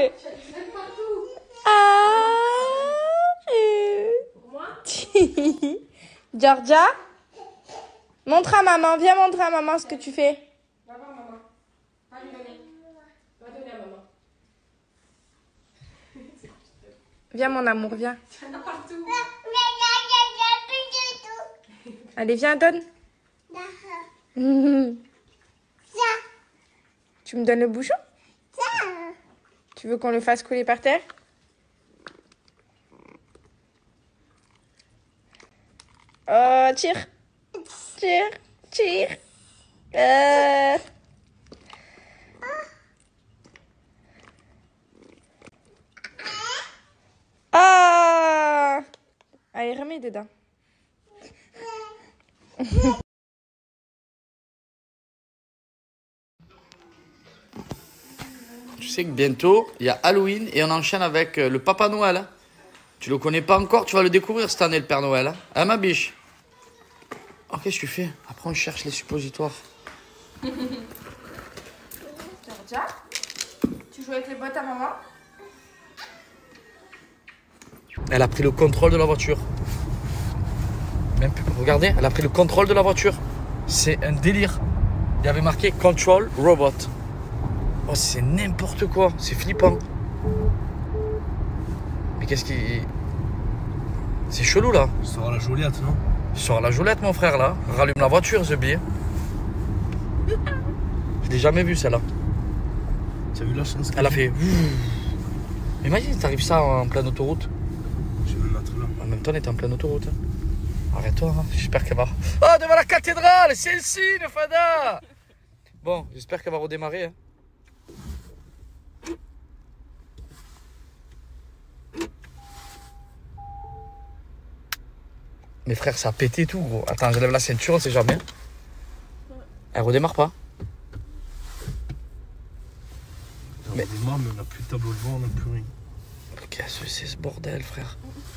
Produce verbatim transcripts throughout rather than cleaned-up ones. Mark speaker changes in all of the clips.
Speaker 1: Georgia, montre à maman. Viens montrer à maman ce que tu fais.
Speaker 2: Va voir maman. Va lui donner. Va donner à maman.
Speaker 1: Viens mon amour, viens.
Speaker 2: Il y en a partout.
Speaker 1: Allez, viens, donne. Tu me donnes le bouchon? Tu veux qu'on le fasse couler par terre? Oh, tire. Tire. Tire. Euh... Ah! Allez, remets dedans.
Speaker 3: Tu sais que bientôt, il y a Halloween et on enchaîne avec le Papa Noël. Hein. Tu le connais pas encore, tu vas le découvrir cette année, le Père Noël. Hein, hein ma biche? Oh, qu'est-ce que tu fais? Après, on cherche les suppositoires.
Speaker 1: Georgia, tu joues avec les bottes à maman?
Speaker 3: Elle a pris le contrôle de la voiture. Même plus, regardez, elle a pris le contrôle de la voiture. C'est un délire. Il y avait marqué Control Robot. Oh, c'est n'importe quoi. C'est flippant. Mais qu'est-ce qui... C'est chelou, là.
Speaker 4: Il sort à la Joliette, non?
Speaker 3: Il sort à la Joliette, mon frère, là. Rallume la voiture, ce billet. Je l'ai jamais vu, celle-là.
Speaker 4: Tu as vu la chance
Speaker 3: Elle a fait... Imagine, t'arrives ça en pleine autoroute.
Speaker 4: Je vais me mettre là.
Speaker 3: En même temps, on était en pleine autoroute. Hein. Arrête-toi, hein. J'espère qu'elle va... Oh, devant la cathédrale. C'est le signe, Fada. Bon, j'espère qu'elle va redémarrer. Hein. Mes frères, ça a pété tout, gros. Attends, je lève la ceinture, on sait jamais. Elle redémarre pas.
Speaker 4: On
Speaker 3: Mais...
Speaker 4: redémarre, mais on n'a plus de tableau de bord, on n'a plus rien.
Speaker 3: Qu'est-ce que c'est ce bordel, frère?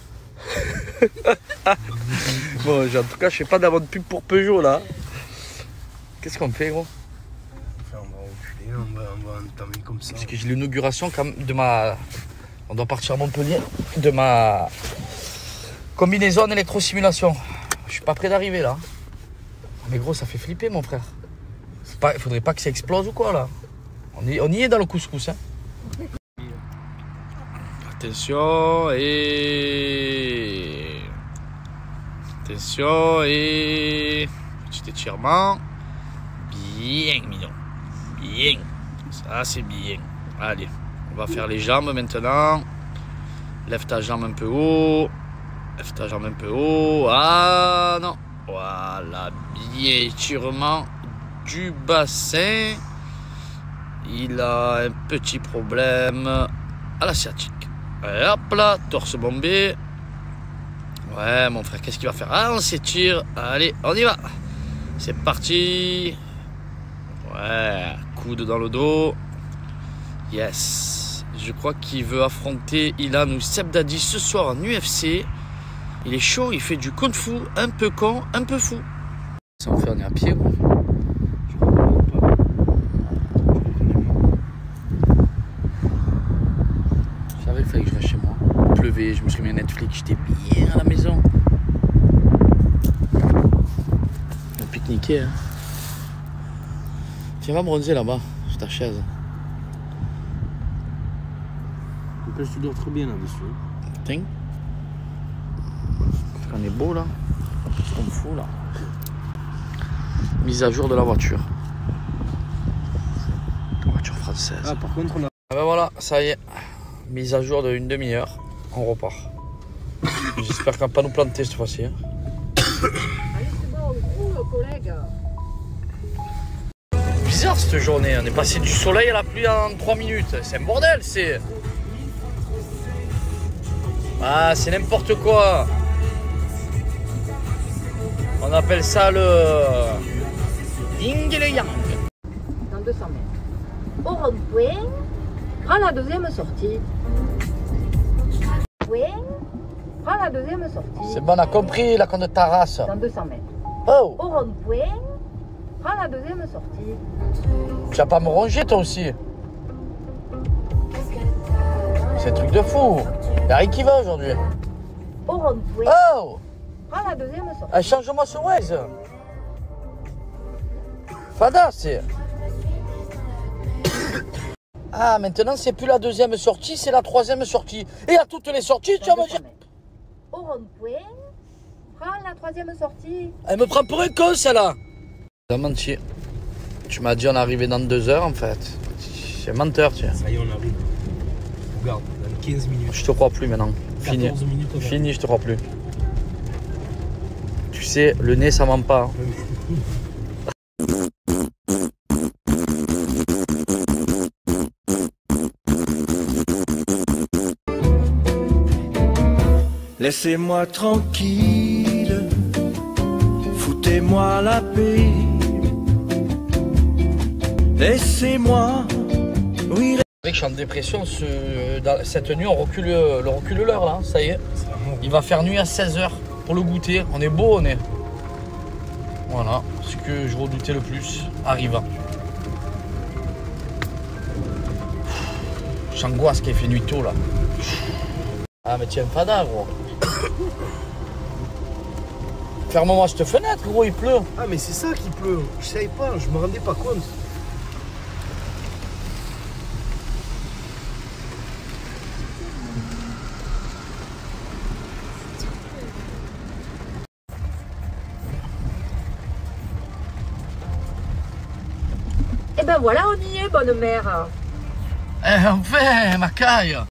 Speaker 3: Bon, en tout cas, je fais pas d'avoir de pub pour Peugeot, là. Qu'est-ce qu'on fait, gros?
Speaker 4: Enfin, on va reculer, on va, on va entamer comme ça.
Speaker 3: Parce que j'ai l'inauguration quand même de ma... On doit partir à Montpellier. De ma... combinaison électrosimulation. Je suis pas prêt d'arriver, là. Mais gros, ça fait flipper, mon frère. Pas... Il faudrait pas que ça explose ou quoi, là. On y, on y est dans le couscous, hein. Attention et... Attention et... Petit étirement. Bien, mignon. Bien. Ça, c'est bien. Allez, on va faire les jambes maintenant. Lève ta jambe un peu haut. Lève ta jambe un peu haut. Ah non. Voilà, bien étirement du bassin. Il a un petit problème à la sciatique. Et hop là, torse bombé. Ouais, mon frère, qu'est-ce qu'il va faire? Ah, on s'étire. Allez, on y va. C'est parti. Ouais, coude dans le dos. Yes. Je crois qu'il veut affronter Ilan ou Sebdadi ce soir en U F C. Il est chaud, il fait du kung-fu, un peu con, un peu fou. Ça en fait, on est à pied, gros. Il fallait que je reste chez moi. Il pleuvait, je me suis mis à Netflix, j'étais bien à la maison. On a pique-niqué. Hein. Tiens, va bronzer là-bas, sur ta chaise.
Speaker 4: En plus, tu dors très bien là-dessus.
Speaker 3: Tiens. Parce qu'on est beau là. Qu'est-ce qu'on me fout là? Mise à jour de la voiture. Voiture française.
Speaker 4: Ah, par contre, on a.
Speaker 3: Ah ben voilà, ça y est. Mise à jour de une demi-heure, on repart. J'espère qu'on va pas nous planter cette fois-ci. Hein.
Speaker 2: Allez, c'est bon, cool, collègue.
Speaker 3: Bizarre cette journée, on est passé du soleil à la pluie en trois minutes. C'est un bordel, c'est... Ah, c'est n'importe quoi. On appelle ça le... Ying et le yang.
Speaker 2: Dans deux cents mètres. Au rond-point, prends la deuxième sortie. Oui, prends la deuxième sortie.
Speaker 3: C'est bon, on a compris, la con de ta race.
Speaker 2: Dans deux cents mètres.
Speaker 3: Oh,
Speaker 2: Au rond-point, prends la deuxième sortie.
Speaker 3: tu vas pas me ronger toi aussi. c'est un truc de fou. Y'a rien qui va aujourd'hui.
Speaker 2: Au rond-point,
Speaker 3: Oh,
Speaker 2: prends la deuxième sortie.
Speaker 3: ah, change-moi ce Waze. Fada, c'est... Ah, maintenant, c'est plus la deuxième sortie, c'est la troisième sortie. Et à toutes les sorties, tu vas me dire...
Speaker 2: Au rond-point, prends la troisième sortie.
Speaker 3: Elle me prend pour un con, celle-là. T'as menti. Tu m'as dit on arrivait dans deux heures, en fait. C'est menteur, tu sais.
Speaker 4: Ça y est, on arrive. Regarde, dans quinze minutes.
Speaker 3: Je te crois plus maintenant. Fini.
Speaker 4: quatorze minutes, on arrive.
Speaker 3: Fini, je te crois plus. Tu sais, le nez, ça ment pas. Hein.
Speaker 5: Laissez-moi tranquille, foutez-moi la paix. Laissez-moi, oui.
Speaker 3: Je suis en dépression, ce, dans, cette nuit, on recule le recule l'heure là, ça y est. Il va faire nuit à seize heures pour le goûter. On est beau, on est. Voilà, ce que je redoutais le plus arriva. J'angoisse qu'il fait nuit tôt là. Ah mais tiens, fada gros. Ferme-moi cette fenêtre gros, il pleut.
Speaker 4: Ah, mais c'est ça qui pleut. Je savais pas, je me rendais pas compte.
Speaker 2: Et ben voilà, on y est, bonne mère.
Speaker 3: Eh, enfin, ma caille.